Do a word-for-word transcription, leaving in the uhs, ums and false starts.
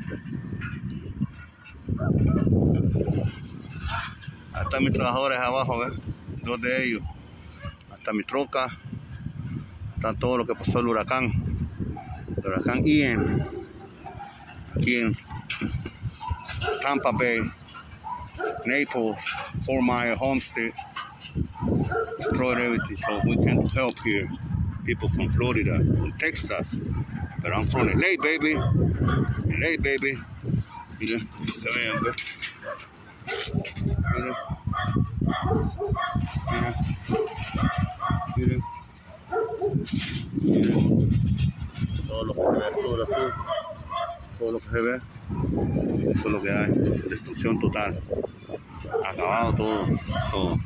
Hasta mis trabajadores abajo, ¿ves? Dos de ellos. Hasta mi troca. Está todo lo que pasó el huracán. El huracán Ian. Aquí en Tampa Bay, Naples, Four Mile, Homestead. Destroyed everything, so we can help here. People from Florida, from Texas. But I'm from L A, baby. L A, baby. Mira, se vean, ¿ves? Mira. Mira. Mira. Mira. Todo lo que se ve azul, azul. Todo lo que se ve. Eso es lo que hay. Destrucción total. Acabado todo. So,